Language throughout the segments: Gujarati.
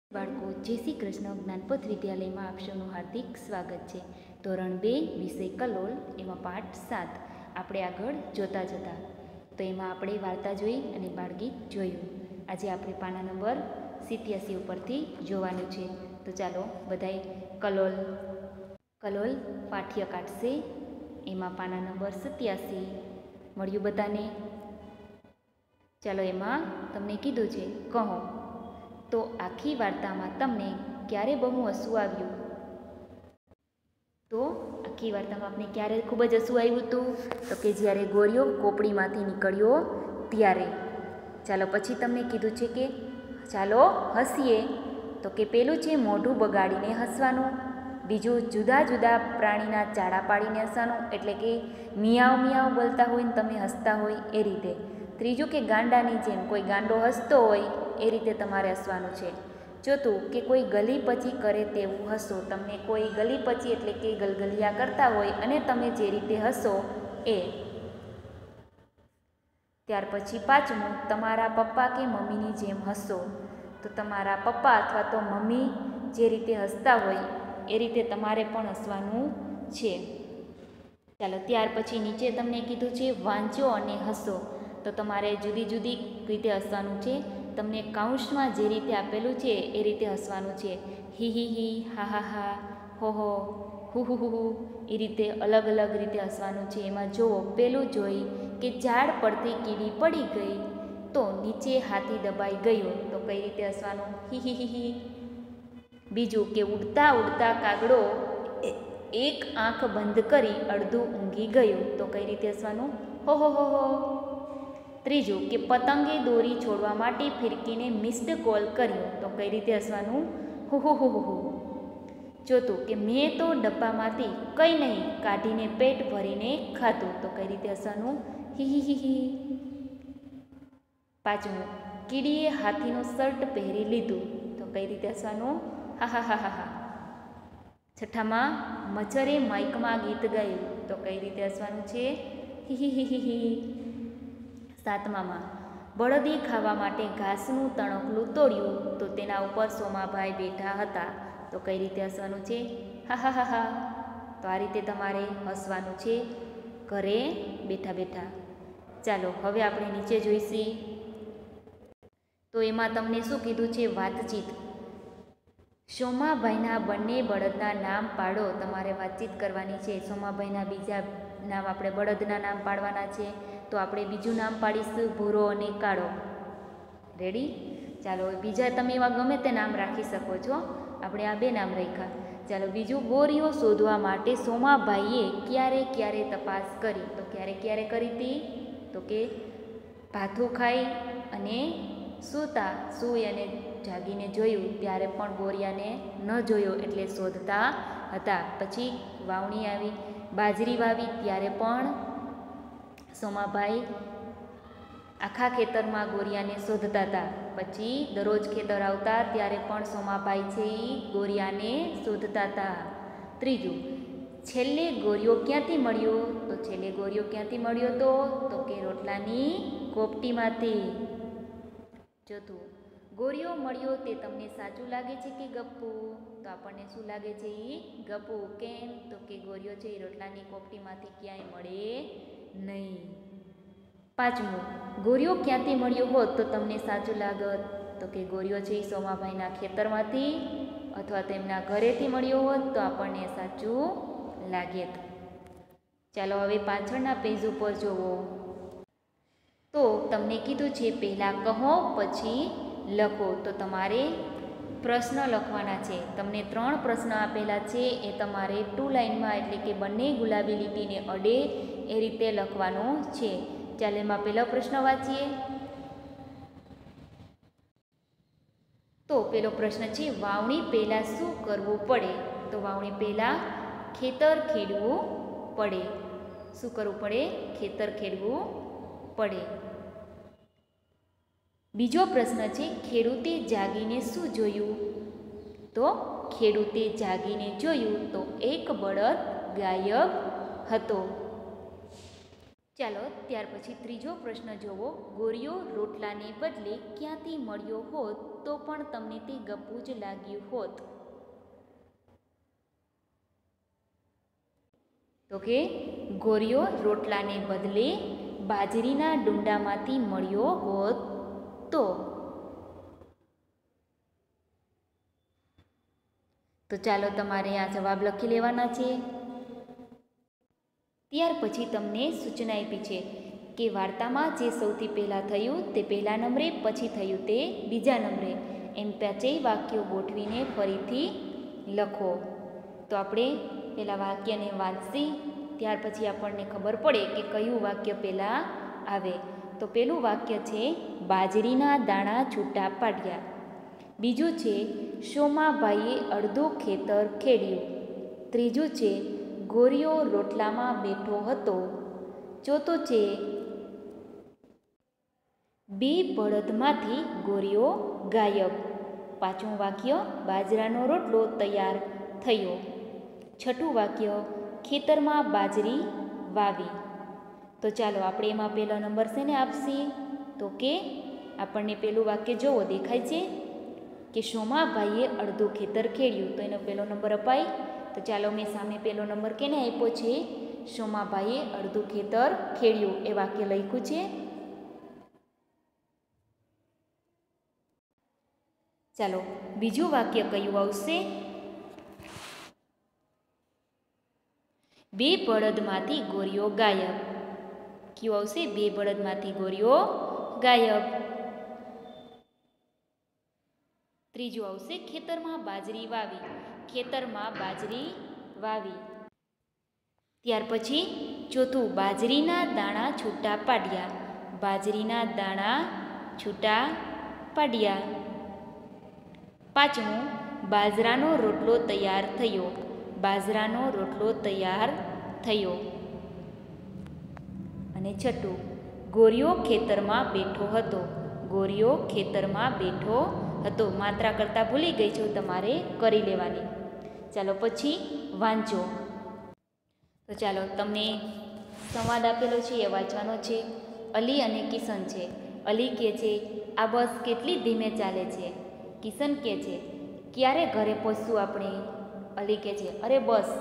બાળકો, જય શ્રી કૃષ્ણ. જ્ઞાનપથ વિદ્યાલયમાં આપ સૌનું હાર્દિક સ્વાગત છે. ધોરણ 2 વિષય કલોલ, એમાં પાઠ 7 આપણે આગળ જોતા જતા. તો એમાં આપણે વાર્તા જોઈ અને બાળગીત જોયું. આજે આપણે પાના નંબર 87 ઉપરથી જોવાનું છે. તો ચાલો બધાય કલોલ પાઠ્ય કાઢશે. એમાં પાના નંબર 87 મળ્યું બધાને? ચાલો, એમાં તમને કીધું છે કહો. તો આખી વાર્તામાં તમને ક્યારે બહુ હસવું આવ્યું? તો આખી વાર્તામાં આપણે ક્યારે ખૂબ જ હસવું આવ્યું હતું? તો કે જ્યારે ગોરીઓ કોપડીમાંથી નીકળ્યો ત્યારે. ચાલો, પછી તમને કીધું છે કે ચાલો હસીએ. તો કે પેલું છે મોઢું બગાડીને હસવાનું, બીજું જુદા જુદા પ્રાણીના ચાડા પાડીને હસવાનું, એટલે કે મિયાવ મિયાવ બોલતા હોય ને તમે હસતા હોય એ રીતે. ત્રીજું કે ગાંડાની જેમ કોઈ ગાંડો હસતો હોય એ રીતે તમારે હસવાનું છે. ચોથું કે કોઈ ગલી પચી કરે તેવું હસો. તમને કોઈ ગલી પચી એટલે કે ગલગલિયા કરતા હોય અને તમે જે રીતે હસો એ. ત્યાર પછી પાંચમું, તમારા પપ્પા કે મમ્મીની જેમ હસો. તો તમારા પપ્પા અથવા તો મમ્મી જે રીતે હસતા હોય એ રીતે તમારે પણ હસવાનું છે. ચાલો, ત્યાર પછી નીચે તમને કીધું છે વાંચો અને હસો. તો તમારે જુદી જુદી રીતે હસવાનું છે. તમને કાઉન્સમાં જે રીતે આપેલું છે એ રીતે હસવાનું છે. હી હી હી, હા હા હા, હો હો, હુ હુ હુ, એ રીતે અલગ અલગ રીતે હસવાનું છે. એમાં જુઓ, પેલું જોઈ કે ઝાડ પરથી કીડી પડી ગઈ તો નીચે હાથી દબાઈ ગયો. તો કઈ રીતે હસવાનું? હી હી હી હી. બીજું કે ઉડતા ઉડતા કાગડો એક આંખ બંધ કરી અડધું ઊંઘી ગયું. તો કઈ રીતે હસવાનું? હો હો હો હો. ત્રીજું કે પતંગે દોરી છોડવા માટે ફિરકીને મિસ્ડ કોલ કર્યો. તો કઈ રીતે હસવાનું? હુ હુ હુ હુ. ચોથું કે મેં તો ડબ્બામાંથી કંઈ નહીં કાઢીને પેટ ભરીને ખાધું. તો કઈ રીતે હસવાનું? હી હી હી હી. પાંચમું, કીડીએ હાથીનું શર્ટ પહેરી લીધું. તો કઈ રીતે હસવાનું? હા હા હા હા હા. છઠ્ઠામાં, મચ્છરે માઇકમાં ગીત ગાયું. તો કઈ રીતે હસવાનું છે? હી હી હી હી હી. સાતમામાં, બળદે ખાવા માટે ઘાસનું તણખલું તોડ્યું તો તેના ઉપર સોમાભાઈ બેઠા હતા. તો કઈ રીતે હસવાનું છે? હા હા હા હા. તો આ રીતે તમારે હસવાનું છે ઘરે બેઠા બેઠા. ચાલો, હવે આપણે નીચે જોઈશી. તો એમાં તમને શું કીધું છે? વાતચીત. સોમાભાઈના બંને બળદના નામ પાડો. તમારે વાતચીત કરવાની છે. સોમાભાઈના બીજા નામ આપણે બળદના નામ પાડવાના છે. તો આપણે બીજું નામ પાડીશું ભૂરો અને કાળો. રેડી? ચાલો, બીજા તમે એવા ગમે તે નામ રાખી શકો છો. આપણે આ બે નામ રાખ્યા. ચાલો, બીજું, ગોરીઓ શોધવા માટે સોમાભાઈએ ક્યારે ક્યારે તપાસ કરી. તો ક્યારે ક્યારે કરી હતી? તો કે ભાથું ખાઈ અને સૂઈ અને જાગીને જોયું ત્યારે પણ ગોરિયાને ન જોયો એટલે શોધતા હતા. પછી વાવણી આવી, બાજરી વાવી ત્યારે પણ સોમાભાઈ આખા ખેતરમાં ગોરિયાને શોધતા હતા. પછી દરરોજ ખેતર આવતા ત્યારે પણ સોમાભાઈ છે એ ગોરિયાને શોધતા હતા. ત્રીજું, છેલ્લે ગોરિયો ક્યાંથી મળ્યો? તો છેલ્લે ગોરિયો ક્યાંથી મળ્યો તો કે રોટલાની કોપટીમાંથી. ચોથું, ગોરિયો મળ્યો તે તમને સાચું લાગે છે કે ગપ્પુ? તો આપણને શું લાગે છે? એ ગપ્પુ. કેમ? તો કે ગોરિયો છે એ રોટલાની કોપટીમાંથી ક્યાંય મળે નહીં. પાંચમું, ગોરિયો ક્યાંથી મળ્યો હોત તો તમને સાચું લાગત? તો કે ગોરિયો છે એ સોમાભાઈના ખેતરમાંથી અથવા તેમના ઘરેથી મળ્યો હોત તો આપણને સાચું લાગેત. ચાલો, હવે પાછળના પેજ ઉપર જુઓ. તો તમને કીધું છે પહેલાં કહો પછી લખો. તો તમારે પ્રશ્ન લખવાના છે. તમને 3 પ્રશ્ન આપેલા છે. એ તમારે 2 લાઇનમાં એટલે કે બંને ગુલાબી લીટીને અડે એ રીતે લખવાનો છે. ચાલો, એમાં પહેલો પ્રશ્ન વાંચીએ. તો પહેલો પ્રશ્ન છે, વાવણી પહેલાં શું કરવું પડે? તો વાવણી પહેલાં ખેતર ખેડવું પડે. શું કરવું પડે? ખેતર ખેડવું પડે. બીજો પ્રશ્ન છે, ખેડૂતે જાગીને શું જોયું? તો ખેડૂતે જાગીને જોયું તો એક બળદ ગાયબ હતો. ચાલો, ત્યાર પછી ત્રીજો પ્રશ્ન જુઓ. ગોરિયો રોટલાને બદલે ક્યાંથી મળ્યો હોત તો પણ તમને તે ગપ્પુ જ લાગ્યું હોત. તો કે ગોરિયો રોટલાને બદલે બાજરીના ડુંડામાંથી મળ્યો હોત તો. તો ચાલો તમારે આ જવાબ લખી લેવાના છે. ત્યાર પછી તમને સૂચના આપી છે કે વાર્તામાં જે સૌથી પહેલાં થયું તે પહેલા નંબરે, પછી થયું તે બીજા નંબરે, એમ પાંચેય વાક્યો ગોઠવીને ફરીથી લખો. તો આપણે પહેલાં વાક્યને વાંચી ત્યાર પછી આપણને ખબર પડે કે કયું વાક્ય પહેલાં આવે. તો પહેલું વાક્ય છે બાજરીના દાણા છૂટા પાડ્યા. બીજું છે સોમાભાઈએ અડધું ખેતર ખેડ્યું. ત્રીજું છે ગોરિયો રોટલામાં બેઠો હતો. ચોથું છે બે બળદમાંથી ગોરિયો ગાયબ. પાંચમું વાક્ય બાજરાનો રોટલો તૈયાર થયો. છઠ્ઠું વાક્ય ખેતરમાં બાજરી વાવી. તો ચાલો આપણે એમાં પહેલો નંબર શેને આપશી? તો કે આપણને પહેલું વાક્ય જોવો દેખાય છે કે સોમાભાઈએ અડધું ખેતર ખેડ્યું, તો એનો પહેલો નંબર અપાય. તો ચાલો મેં સામે પહેલો નંબર કેને આપ્યો છે? સોમાભાઈએ અડધું ખેતર ખેડ્યું એ વાક્ય લખ્યું છે. ચાલો બીજું વાક્ય કયું આવશે? બે બળદમાંથી ગોરિયો ગાયબ. કયું આવશે? બે બળદમાંથી ગોરિયો ગાયબ. ત્રીજું આવશે ખેતરમાં બાજરી વાવી. ખેતરમાં બાજરી વાવી. ત્યાર પછી ચોથું બાજરીના દાણા છૂટા પાડ્યા. બાજરીના દાણા છૂટા પાડ્યા. પાંચમું બાજરાનો રોટલો તૈયાર થયો. બાજરાનો રોટલો તૈયાર થયો. અને છઠ્ઠું ગોરિયો ખેતરમાં બેઠો હતો. ગોરિયો ખેતરમાં બેઠો હતો. માત્રા કરતાં ભૂલી ગઈ છું, તમારે કરી લેવાની. ચાલો પછી વાંચો. તો ચાલો તમને સંવાદ આપેલો છે એ વાંચવાનો છે. અલી અને કિશન છે. અલી કહે છે આ બસ કેટલી ધીમે ચાલે છે. કિશન કહે છે ક્યારે ઘરે પહોંચશું આપણે? અલી કહે છે અરે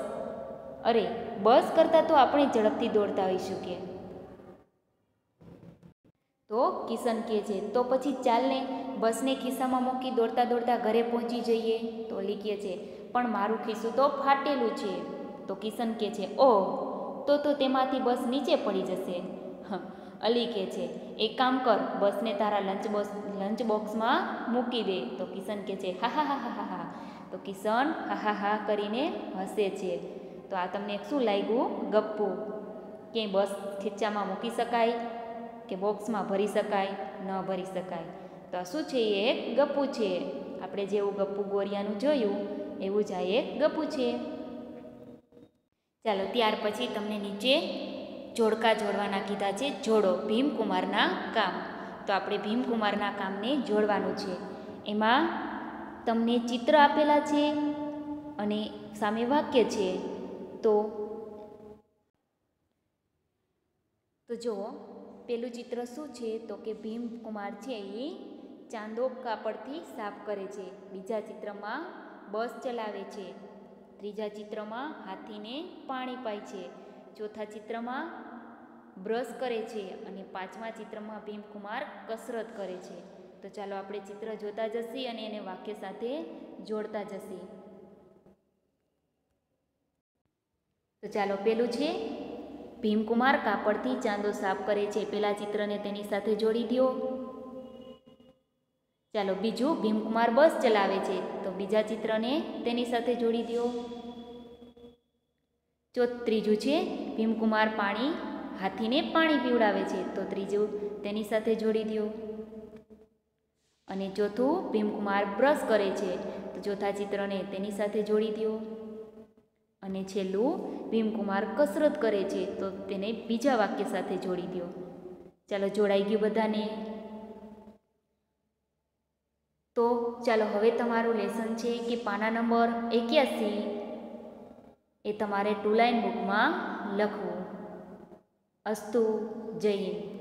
બસ કરતાં તો આપણે ઝડપથી દોડતા હોઈશું કે. તો કિશન કહે છે તો પછી ચાલને બસને ખિસ્સામાં મૂકી દોડતા દોડતા ઘરે પહોંચી જઈએ. તો અલી કહે છે પણ મારું ખિસ્સું તો ફાટેલું છે. તો કિશન કહે છે ઓહ, તો તેમાંથી બસ નીચે પડી જશે. અલી કહે છે એક કામ કર, બસને તારા લંચ બોક્સમાં મૂકી દે. તો કિશન કહે છે હા હા હા હા હા. તો કિશન હા હા હા કરીને હસે છે. તો આ તમને શું લાગ્યું? ગપ્પુ. કે બસ ખીચામાં મૂકી શકાય કે બોક્સમાં ભરી શકાય? ન ભરી શકાય. તો આ શું છે? એ એક ગપ્પુ છે. આપણે જેવું ગપ્પુ ગોરિયાનું જોયું એવું જ આ એક ગપ્પુ છે. ચાલો ત્યાર પછી તમને નીચે જોડકા જોડવાના કીધા છે. જોડો ભીમકુમારના કામ. તો આપણે ભીમકુમારના કામને જોડવાનું છે. એમાં તમને ચિત્ર આપેલા છે અને સામે વાક્ય છે. તો જુઓ પેલું ચિત્ર શું છે? તો કે ભીમકુમાર છે એ ચાંદો કાપડથી સાફ કરે છે. બીજા ચિત્રમાં બસ ચલાવે છે. ત્રીજા ચિત્રમાં હાથીને પાણી પાય છે. ચોથા ચિત્રમાં બ્રશ કરે છે. અને પાંચમા ચિત્રમાં ભીમકુમાર કસરત કરે છે. તો ચાલો આપણે ચિત્ર જોતા જઈએ અને એને વાક્ય સાથે જોડતા જઈએ. તો ચાલો પેલું છે ભીમકુમાર કાપડથી ચાંદો સાફ કરે છે. પેલા ચિત્રને તેની સાથે જોડી દો. ચાલો બીજું ભીમકુમાર બસ ચલાવે છે. તો બીજા ચિત્રને તેની સાથે જોડી દો. ત્રીજું છે ભીમકુમાર હાથીને પાણી પીવડાવે છે. તો ત્રીજું તેની સાથે જોડી દો. અને ચોથું ભીમકુમાર બ્રશ કરે છે. તો ચોથા ચિત્રને તેની સાથે જોડી દો. અને છેલ્લું ભીમકુમાર કસરત કરે છે. તો તેને બીજા વાક્ય સાથે જોડી દો. ચાલો જોડાઈ ગયું બધાને? તો ચાલો હવે તમારું લેસન છે કે પાના નંબર 81 એ તમારે 2 લાઇન બુકમાં લખવું. અસ્તુ. જય હિન્દ.